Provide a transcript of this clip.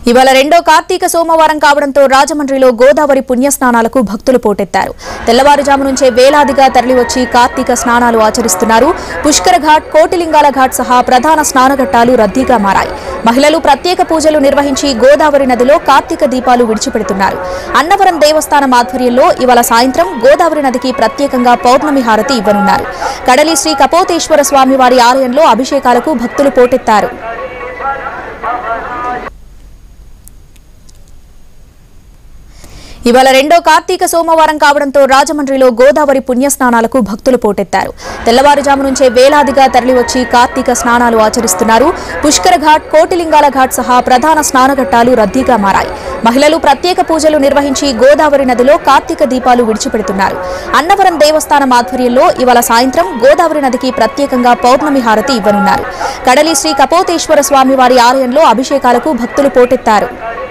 ఇవాళ రెండో కార్తీక సోమవారం కావడంతో రాజమండ్రిలో గోదావరి పుణ్యస్నానాలకు భక్తులు పోటెత్తారు. తెల్లవారుజాము నుంచే వేలాదిగా తరలివచ్చి కార్తీక స్నానాలు ఆచరిస్తున్నారు. పుష్కర ఘాట్, కోటిలింగాల ఘాట్ సహా ప్రధాన స్నానఘట్టాలు రద్దీగా మారాయి. మహిళలు ప్రత్యేక పూజలు నిర్వహించి గోదావరి నదిలో కార్తీక దీపాలు విడిచిపెడుతున్నారు. అన్నవరం దేవస్థానం ఆధ్వర్యంలో ఇవాళ సాయంత్రం గోదావరి నదికి ప్రత్యేకంగా పౌర్ణమి హారతి ఇవ్వనున్నారు. కడలి శ్రీ కపోతేశ్వర స్వామివారి ఆలయంలో అభిషేకాలకు భక్తులు పోటెత్తారు. ఇవాళ రెండో కార్తీక సోమవారం కావడంతో రాజమండ్రిలో గోదావరి పుణ్యస్నానాలకు భక్తులు పోటెత్తారు. తెల్లవారుజాము నుంచే వేలాదిగా తరలివచ్చి కార్తీక స్నానాలు ఆచరిస్తున్నారు. పుష్కర ఘాట్, కోటిలింగాల ఘాట్ సహా ప్రధాన స్నానఘట్టాలు రద్దీగా మారాయి. మహిళలు ప్రత్యేక పూజలు నిర్వహించి గోదావరి నదిలో కార్తీక దీపాలు విడిచిపెడుతున్నారు. అన్నవరం దేవస్థానం ఆధ్వర్యంలో ఇవాళ సాయంత్రం గోదావరి నదికి ప్రత్యేకంగా పౌర్ణమి హారతి ఇవ్వనున్నారు. కడలి శ్రీ కపోతేశ్వర స్వామివారి ఆలయంలో అభిషేకాలకు భక్తులు పోటెత్తారు.